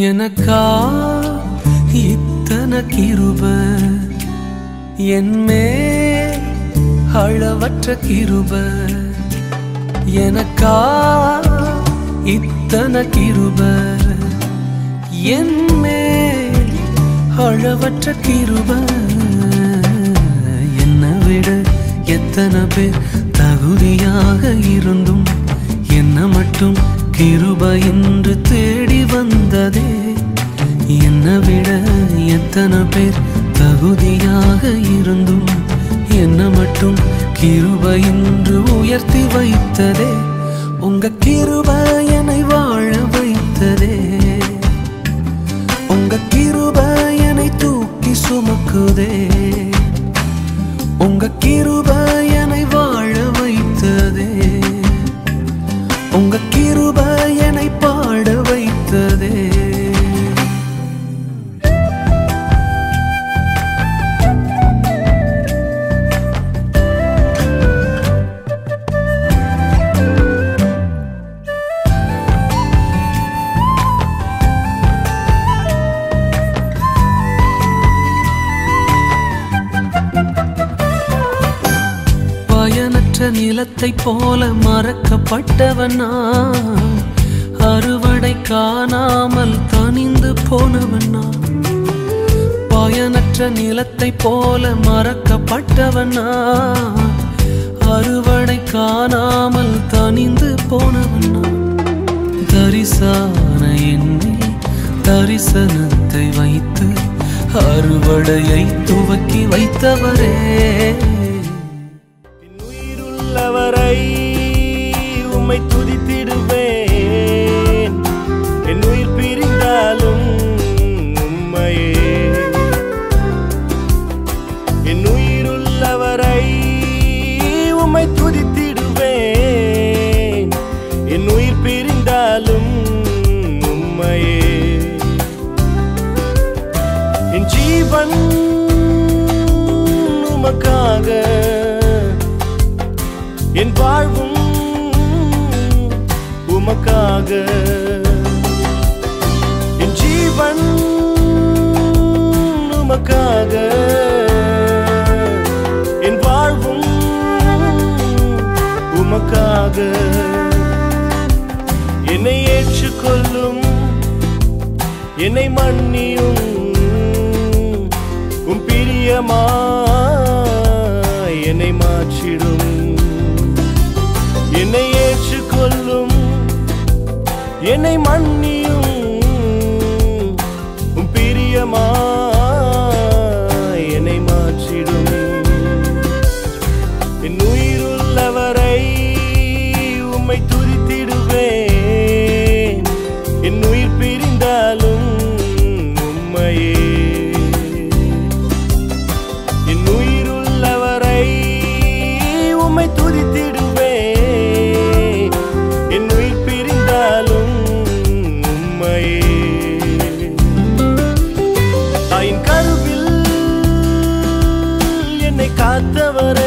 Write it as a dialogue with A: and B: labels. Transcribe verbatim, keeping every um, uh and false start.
A: எனக்கா இத்தனை கிருபை என்மேல் அளவற்ற கிருபை எனக்கா இத்தனை கிருபை என்மேல் அளவற்ற கிருபை என்னை விட எத்தனை பேர் தகுதியாக இருந்தும் என்ன மட்டும் கிருபை என்று தேடி வந்ததே என்னை விட எத்தனை பேர் தகுதியாக இருந்தும் என்ன மட்டும் கிருபை என்று உயர்த்தி வைத்ததே உங்க கிருபை என்னை வாழ வைத்ததே உங்க கிருபை என்னை தூக்கி சுமக்குதே உங்க கிருபை என்னை வாழ வைத்ததே உங்க கிருபை என்னை பாட வைத்ததே பயனற்ற நிலத்தை போல மறக்கப்பட்டவனா அறுவடை காணாமல் தனிந்து போனவனா பயனற்ற நிலத்தை போல மறக்கப்பட்டவனா அறுவடை காணாமல் தனிந்து போனவனா தரிசான எண்ணில் தரிசனத்தை வைத்து அறுவடையை துவக்கி வைத்தவரே
B: அவரை உம்மை துதித்திடுவேன் என் உயிர் பிரிந்தாலும் உம்மையே என் உயிருள்ளவரை உம்மை துதித்திடுவேன் என் உயிர் பிரிந்தாலும் உம்மையே என் ஜீவன் உமக்காக என் வாழ்வும் உமக்காக என் ஜீவன் உமக்காக என் வாழ்வும் உமக்காக என்னை ஏற்றுக்கொள்ளும் என்னை மன்னியும் உம் பிரியமாய் என்னை மாற்றிடும் என்னை ஏற்றுக்கொள்ளும் என்னை மன்னியும் உம் பிரியமாய் என்னை மாற்றிடும் என் உயிருள்ளவரை உம்மை துதித்திடுவேன் என் உயிர் பிரிந்தாலும் உம்மையே என் உயிருள்ளவரை உம்மை துதித்திடுவேன் காத்தவரே